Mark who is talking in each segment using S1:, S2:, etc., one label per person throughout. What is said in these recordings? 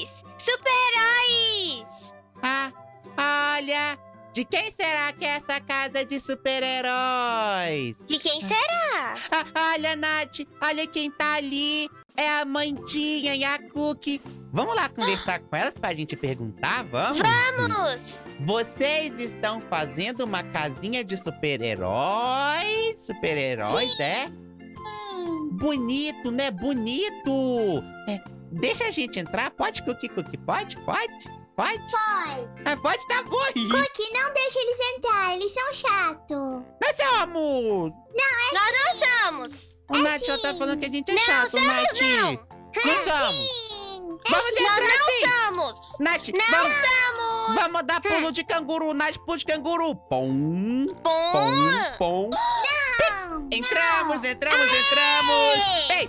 S1: Super-heróis!
S2: Ah, olha! De quem será que é essa casa de super-heróis?
S1: De quem será?
S2: Olha, Nath, olha quem tá ali. É a Mandinha e a Cookie. Vamos lá conversar com elas pra gente perguntar, vamos?
S1: Vamos!
S2: Vocês estão fazendo uma casinha de super-heróis? Super-heróis, é?
S3: Sim.
S2: Bonito, né? Bonito! Deixa a gente entrar. Pode, Cookie? Pode? Pode?
S3: Pode.
S2: Pode, tá bom.
S3: Cookie, não deixa eles entrar, eles são chatos.
S2: Nós somos!
S1: Nós não somos!
S2: O Nath já tá falando que a gente é chato,
S1: somos
S2: Nath.
S1: não.
S2: Não somos.
S3: Sim.
S2: Vamos
S1: Nós
S2: entrar
S1: não
S2: sim.
S1: somos!
S2: Nath,
S1: Não
S2: vamos,
S1: somos!
S2: vamos dar pulo de canguru. Nath, pulo de canguru. Pom,
S1: Bom!
S2: pom.
S3: Não.
S2: Entramos. Ei! Ai!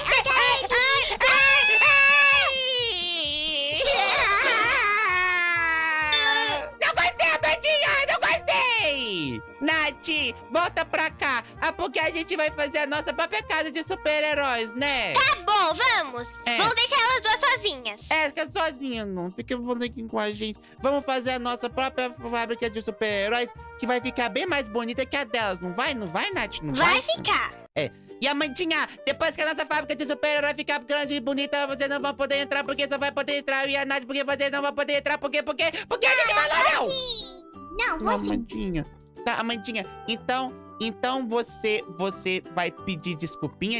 S2: Não gostei, Amandinha! Não gostei! Nath, volta pra cá. Porque a gente vai fazer a nossa própria casa de super-heróis, né?
S1: Tá bom, vamos!
S2: É.
S1: Vamos deixar elas duas sozinhas.
S2: Fica sozinha, não. Fica aqui com a gente. Vamos fazer a nossa própria fábrica de super-heróis, que vai ficar bem mais bonita que a delas. Não vai, Nath? Não vai?
S1: Vai ficar.
S2: E Amandinha, depois que a nossa fábrica de super-herói ficar grande e bonita, vocês não vão poder entrar, porque só vai poder entrar. E a Nath, porque vocês não vão poder entrar, porque a gente falou não!
S3: Sim. Não,
S2: Não,
S3: você.
S2: Amandinha. Tá, Amandinha, então você vai pedir desculpinha.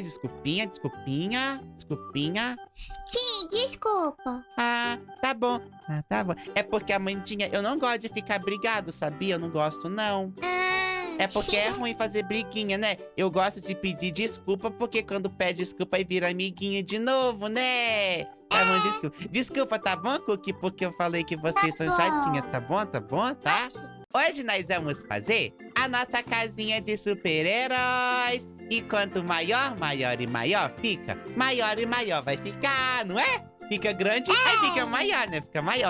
S3: Sim, desculpa.
S2: Ah, tá bom. É porque, Amandinha, eu não gosto de ficar brigado, sabia? Eu não gosto, não. É porque é ruim fazer briguinha, né? Eu gosto de pedir desculpa, porque quando pede desculpa aí vira amiguinha de novo, né? Tá bom, desculpa. Desculpa, tá bom, Cookie? Porque eu falei que vocês são
S3: bom.
S2: chatinhas, tá bom, tá? Hoje nós vamos fazer a nossa casinha de super-heróis. E quanto maior fica, maior e maior vai ficar, não é? Fica grande, aí fica maior, né? Fica maior.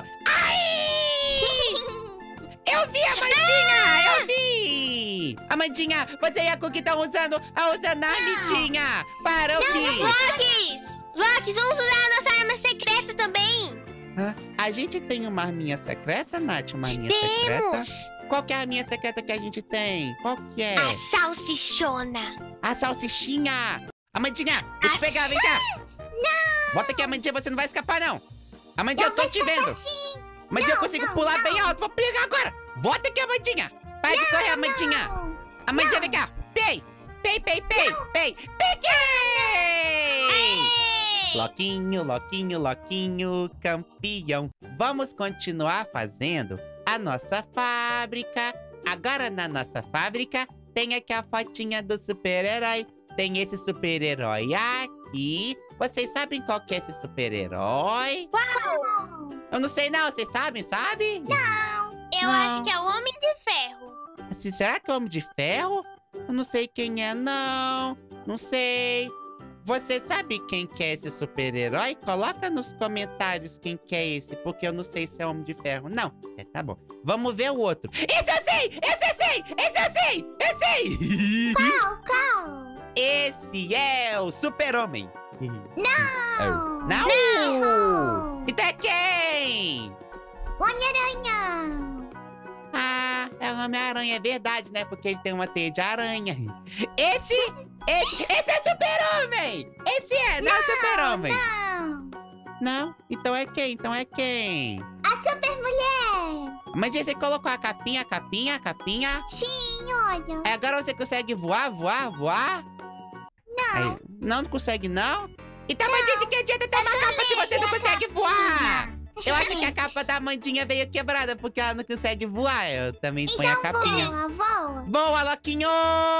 S2: Eu vi, Amandinha! Eu vi! Amandinha, você e a Cookie estão usando a armitinha para o quê?
S1: Locks, vamos usar a nossa arma secreta também.
S2: A gente tem uma arminha secreta, Nath? Uma arminha secreta?
S1: Temos
S2: Qual que é a arminha secreta que a gente tem? Qual que é?
S1: a salsichona.
S2: A salsichinha! Amandinha, deixa eu pegar, vem cá! Não! Bota aqui, Amandinha, você não vai escapar, não! Amandinha, eu tô te vendo!
S3: Sim.
S2: Amandinha, eu
S3: Não,
S2: consigo
S3: não,
S2: pular
S3: não.
S2: bem alto, vou pegar agora! Volta aqui, Amandinha! Para de correr, Amandinha!
S3: Não.
S2: Amandinha, vem cá! Peguei! Loquinho, campeão! Vamos continuar fazendo a nossa fábrica. Agora na nossa fábrica tem aqui a fotinha do super-herói. Tem esse super-herói aqui. Vocês sabem qual que é esse super-herói?
S3: Não.
S2: Eu não sei não, vocês sabem?
S1: Eu
S2: Não.
S1: acho que é o Homem de Ferro.
S2: Será que é o Homem de Ferro? Eu não sei quem é, não. Não sei. Você sabe quem que é esse super-herói? Coloca nos comentários quem que é esse, porque eu não sei se é Homem de Ferro. Não. Tá bom. Vamos ver o outro. Esse eu sei! Eu sei!
S3: Qual?
S2: Esse é o Super-Homem.
S3: Não.
S2: Não! Então é quem?
S3: Homem-Aranha.
S2: Ah, é o Homem-Aranha, é verdade, né? Porque ele tem uma teia de aranha. Esse é Super-Homem! Esse não é Super-Homem!
S3: Não.
S2: Não? Então é quem?
S3: A Super-Mulher.
S2: Mas você colocou a capinha?
S3: Sim, olha.
S2: Aí agora você consegue voar?
S3: Não.
S2: Aí, não consegue, não? Então, mas de que adianta ter uma capa se você não consegue voar? Eu acho que a capa da Amandinha veio quebrada, porque ela não consegue voar. Eu também ponho a
S3: Então
S2: capinha.
S3: voa.
S2: Voa, Loquinho!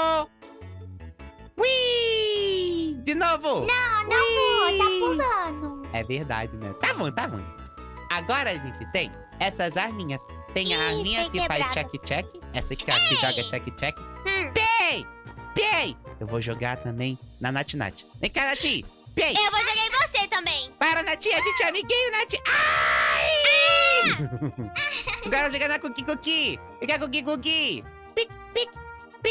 S2: Ui! De novo!
S3: Não voa, tá pulando.
S2: É verdade, né? Tá bom. Agora a gente tem essas arminhas. Tem a
S1: Ih,
S2: arminha
S1: foi
S2: que faz
S1: quebrada.
S2: check-check. Essa aqui, ó, que joga check-check. Pei! Eu vou jogar também na Nath. Vem cá, Nath! Pei!
S1: Eu vou jogar em você também.
S2: Para, Nath! A gente é amiguinho, Nath! Ai! Agora eu vou jogar na Cookie! Vem cá, Cookie! Pic!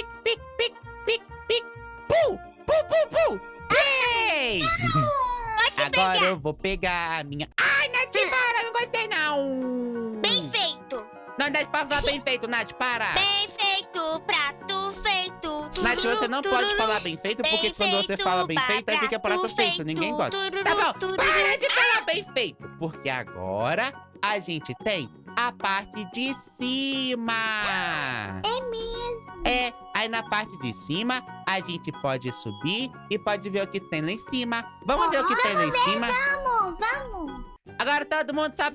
S2: Pu! Pei! Agora eu vou pegar a minha... Ai, Nath, para! Não gostei, não!
S1: Bem feito.
S2: Não, Nath, para falar bem feito, Nath, para!
S1: Bem feito, prato feito.
S2: Nath, você não pode falar bem feito, porque
S1: Bem
S2: quando você fala bem feito, aí fica prato feito. Ninguém gosta. Tá bom, para de falar bem feito, porque agora a gente tem a parte de cima.
S3: É mesmo.
S2: É, aí na parte de cima, a gente pode subir e pode ver o que tem lá em cima. Vamos ver o que tem lá em cima?
S3: Vamos.
S2: Agora todo mundo sobe.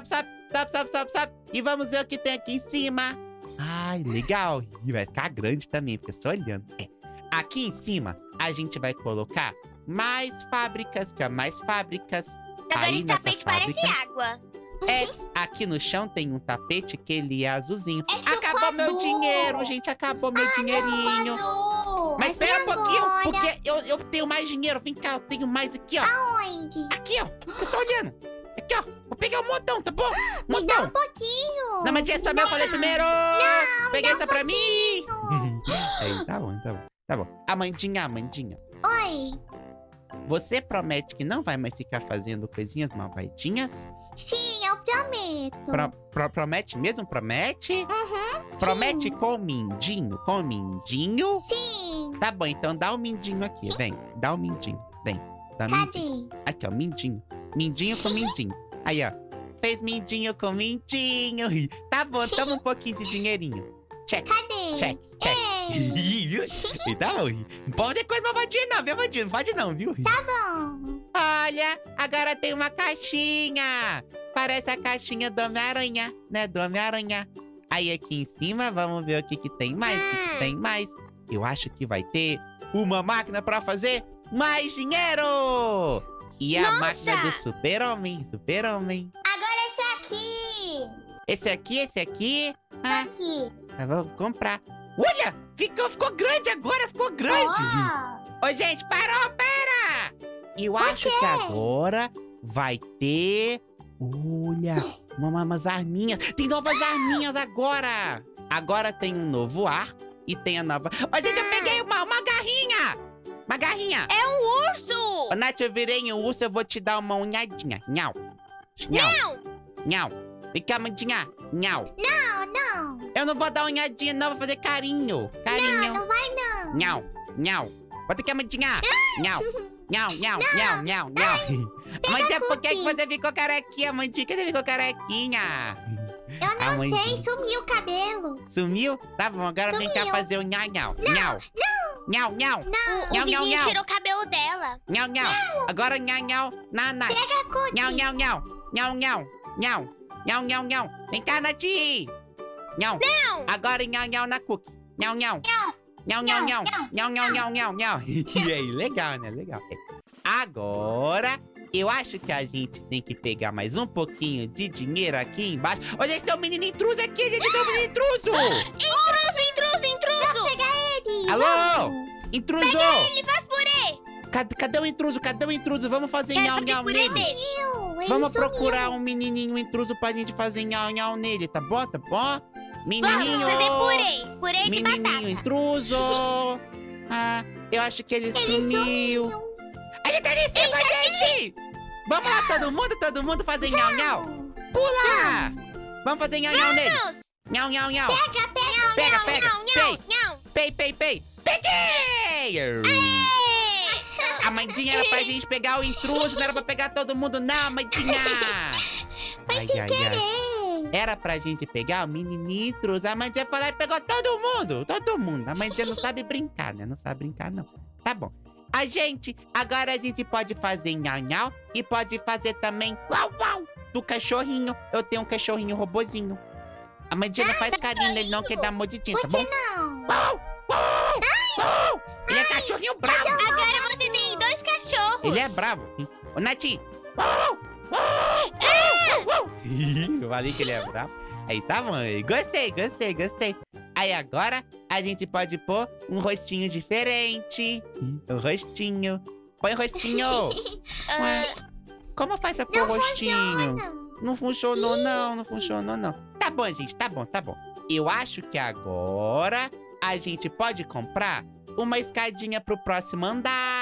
S2: E vamos ver o que tem aqui em cima. Ai, legal. E vai ficar grande também, fica só olhando. É. Aqui em cima, a gente vai colocar mais fábricas, que é mais fábricas.
S1: Agora
S2: Aí
S1: esse
S2: nessa
S1: tapete
S2: fábrica,
S1: parece água.
S2: É, aqui no chão tem um tapete que ele é azulzinho.
S3: É suco
S2: Acabou meu
S3: azul.
S2: dinheiro, gente, acabou meu dinheirinho.
S3: Azul.
S2: Mas espera um pouquinho,
S3: agora?
S2: porque eu tenho mais dinheiro. Vem cá, eu tenho mais aqui, ó.
S3: Onde?
S2: Aqui, ó. Tô só olhando. Aqui, ó. Vou pegar um montão, tá bom?
S3: Me dá um
S2: Montão.
S3: pouquinho.
S2: Não, mas é só meu, eu falei primeiro. Peguei essa pra mim.
S3: pouquinho.
S2: Aí, tá bom. Tá bom. Amandinha.
S3: Oi.
S2: Você promete que não vai mais ficar fazendo coisinhas malvadinhas?
S3: Sim, eu prometo.
S2: Promete mesmo? Promete?
S3: Uhum.
S2: Promete com o mindinho? Com o mindinho?
S3: Sim.
S2: Tá bom, então dá o mindinho aqui. Vem, dá o mindinho. Vem, dá o mindinho.
S3: Cadê?
S2: Aqui, ó, mindinho. Mindinho com mindinho. Aí, ó. Fez mindinho com mindinho. Tá bom, toma um pouquinho de dinheirinho. Check,
S3: Cadê?
S2: check.
S3: Ei.
S2: E tá bom. Não pode ter coisa malvadinha não, viu, Vandinho? Não pode não, viu?
S3: Tá bom.
S2: Olha, agora tem uma caixinha. Parece a caixinha do Homem-Aranha, né? Do Homem-Aranha. Aí aqui em cima, vamos ver o que tem mais. O que tem mais? Eu acho que vai ter uma máquina pra fazer mais dinheiro. E a
S1: Nossa!
S2: máquina do Super-Homem.
S3: Agora esse aqui.
S2: Esse aqui. Ah,
S3: Aqui.
S2: eu vou comprar. Olha, ficou grande agora, ficou grande.
S3: Ó.
S2: Ô, gente, pera! Eu acho que agora vai ter... Olha, umas arminhas. Tem novas arminhas agora. Agora tem um novo arco e tem a nova... Ô, gente, eu peguei uma garrinha. Uma garrinha.
S1: É um urso.
S2: Ô, Nath, eu virei um urso, eu vou te dar uma unhadinha. Nhau. Vem cá, Mandinha. Nhau.
S3: Não.
S2: Eu não vou dar unhadinha, não. Vou fazer carinho.
S3: Não vai não.
S2: Nhau. Bota aqui a Mandinha. Nhau. Mandinha, por que você ficou carequinha, Mandinha? Por que você ficou carequinha?
S3: Eu não
S2: mãe-
S3: sei, sumiu o cabelo.
S2: Sumiu? Tá bom, agora vem cá
S3: Sumiu.
S2: fazer o nhau.
S1: O vizinho tirou o cabelo dela.
S2: Nhau. Agora nhau. Na Nath.
S3: Pega a cookie.
S2: Nhau. Vem cá, Nath. Nhau.
S1: Não.
S2: Agora nhau na cookie. Nhau. Nhau. E aí, legal, né? Legal. Agora, eu acho que a gente tem que pegar mais um pouquinho de dinheiro aqui embaixo. Ô, gente, tem um menino intruso aqui, gente. Tem um menino intruso.
S1: Intruso.
S3: Ele.
S2: Alô? Intruso.
S1: Ele faz purê.
S2: Cadê o intruso? Vamos fazer
S1: Quero
S2: nhau
S1: fazer purê
S2: nele.
S1: dele.
S3: Ele
S2: Vamos
S3: sumiu.
S2: procurar um menininho intruso pra gente fazer nhau nele, tá bom? Menininho.
S1: Vamos fazer purê. Purê de
S2: Menininho
S1: batata.
S2: intruso. Ah, eu acho que ele
S3: Ele
S2: sumiu. Ele tá ali em cima, gente! Vamos lá, todo mundo fazer nhau. Pula! Vamos fazer nhau nele.
S1: Vamos.
S2: Nhau.
S1: Pega.
S2: Pei. Peguei! A Mandinha era pra gente pegar o intruso, não era pra pegar todo mundo, não, Mandinha!
S3: Foi sem querer.
S2: Era pra gente pegar o menininho intruso. A Mandinha foi lá e pegou todo mundo. A Mandinha não sabe brincar, né? Não sabe brincar, não. Tá bom. Agora a gente pode fazer nhau e pode fazer também uau do cachorrinho. Eu tenho um cachorrinho robozinho. A Mandinha não faz carinho nele, não, quer dar mordidinha, tá
S3: Por
S2: bom?
S3: que não?
S2: Uau! Ele é cachorrinho bravo.
S1: Agora você tem 2 cachorros.
S2: Ele é bravo. Ô, Nath. Eu falei que ele é bravo. Aí tá bom. Gostei. Aí agora a gente pode pôr um rostinho diferente. Um rostinho. Põe o rostinho. Ué, como faz pra pôr
S3: Não
S2: rostinho?
S3: funciona.
S2: Não funcionou não. Tá bom, gente, tá bom. Eu acho que agora a gente pode comprar uma escadinha pro próximo andar.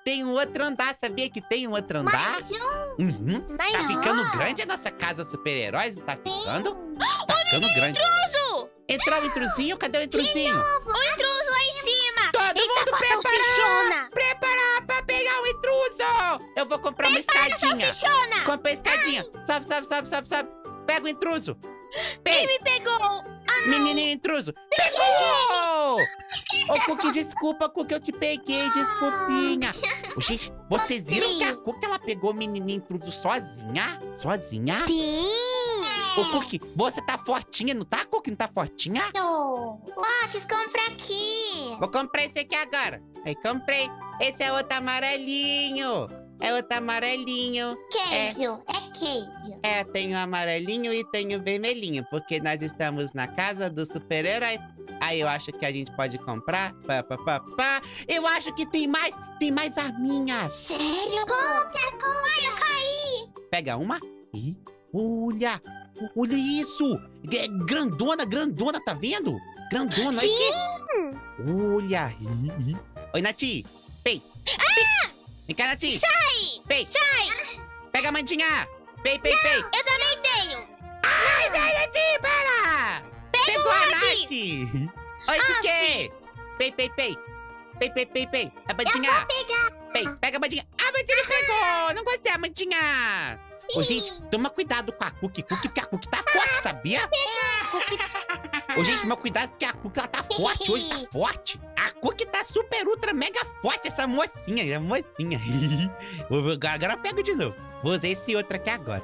S2: tem um outro andar. Sabia que tem um outro andar?
S3: Mais um.
S2: Uhum.
S1: Mas
S2: Tá
S3: não.
S2: ficando grande a nossa casa super-heróis, não tá ficando? Tá ficando grande.
S1: intruso!
S2: Entrou o intrusinho? Cadê o intrusinho?
S1: O intruso lá em cima!
S2: Todo
S1: Ele
S2: mundo
S1: tá com a
S2: preparar!
S1: salsichona!
S2: Preparar pra pegar o intruso! Eu vou comprar uma escadinha.
S1: Salsichona!
S2: Compra a escadinha. Sobe, sobe, sobe, sobe, sobe. Pega o intruso.
S1: Ele me pegou!
S2: Menininho intruso. Pegou! Ô, Cookie, desculpa, Cookie, eu te peguei. Desculpinha. Ô, gente, vocês viram que a Cookie, ela pegou o menininho intruso sozinha? Sozinha?
S1: Sim!
S2: Ô, Cookie, você tá fortinha, não tá, Cookie? Não tá fortinha?
S3: Tô. Lotus, compra aqui.
S2: Vou comprar esse aqui agora. Aí, comprei. Esse é outro amarelinho. É outro amarelinho.
S3: Queijo. É queijo.
S2: É, tem o amarelinho e tem o vermelhinho. Porque nós estamos na casa dos super-heróis. Aí eu acho que a gente pode comprar. Pá, pá, pá, pá. Eu acho que tem mais arminhas.
S3: Sério? Compra, compra. Ai, eu caí.
S2: Pega uma. E olha. Olha isso. É grandona, grandona, tá vendo? Grandona. Olha aqui. Olha. Oi, Nati. Pei. Vem cá, Nati.
S1: Sai!
S2: Pei.
S1: Sai!
S2: Pega a mandinha. Pei, pei, pei.
S1: Eu também tenho!
S2: Ai, Nati, para! Pegou a Nath! Oi, por quê? Pei, pei, pei. Pei, pei, pei, pei. A bandinha.
S3: Vou pegar.
S2: Pei, pega a bandinha. A bandinha pegou! Não gostei da bandinha. Ô, gente, toma cuidado com a Cookie, porque a Cookie tá forte, sabia? Ô, gente, toma cuidado porque a Cookie, ela tá forte, hoje tá forte. A Cookie tá super, ultra, mega forte, essa mocinha, a mocinha. Agora eu pego de novo. Vou usar esse outro aqui agora.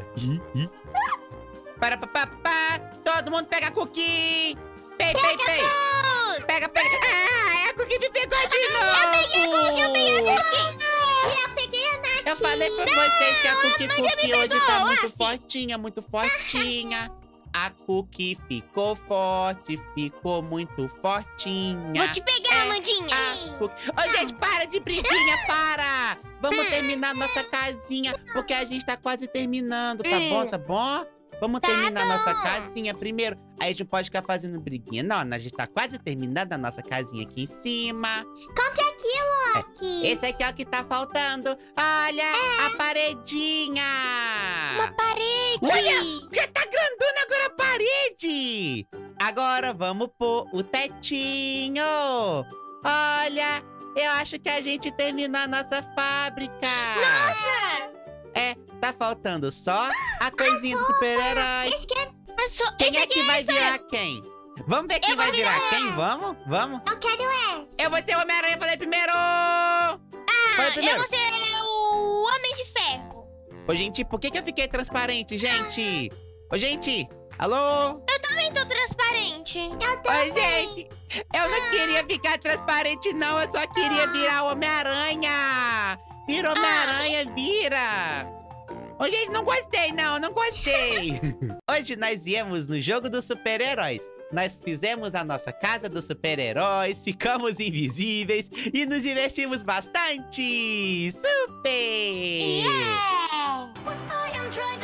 S2: Para, todo mundo pega a Cookie. Pei, pei, pei. Pega, pega. Ah, a Cookie me pegou de novo.
S1: Eu peguei a Cookie!
S3: Eu peguei a Nath.
S2: Eu falei pra vocês que a Cookie hoje tá
S1: pegou,
S2: muito
S1: assim.
S2: fortinha, muito fortinha. A Cookie ficou forte, ficou muito fortinha.
S1: Vou te pegar, Amandinha!
S2: A Cookie... Ô, gente, para de briguinha, para! Vamos terminar nossa casinha, porque a gente tá quase terminando, tá bom, tá bom? Vamos terminar nossa casinha primeiro. Aí a gente não pode ficar fazendo briguinha. Não, a gente tá quase terminando a nossa casinha aqui em cima.
S3: Compra aqui, Lotus.
S2: Esse aqui é o que tá faltando. Olha, a paredinha!
S1: Uma parede!
S2: Olha, já tá grandona agora a parede! Agora vamos pôr o tetinho. Olha, eu acho que a gente terminou a nossa fábrica.
S1: Nossa!
S2: É, tá faltando só a coisinha do super-herói.
S3: Esse que é...
S2: Quem é que vai virar quem? Vamos ver quem vai virar quem? Vamos? Vamos?
S3: Eu quero esse.
S2: Eu vou ser o Homem-Aranha, falei primeiro! Falei
S1: Eu
S2: primeiro.
S1: vou ser o Homem de Ferro!
S2: Ô, gente, por que eu fiquei transparente, gente? Ô, gente, alô?
S1: Eu também tô transparente!
S2: Oi, gente! Eu não queria ficar transparente, não. Eu só queria virar o Homem-Aranha! Vira Homem-Aranha, vira! Ô, gente, não gostei, não gostei! Hoje nós íamos no jogo dos super-heróis. Nós fizemos a nossa casa dos super-heróis, ficamos invisíveis e nos divertimos bastante! Super!
S3: Yeah!
S1: I am trying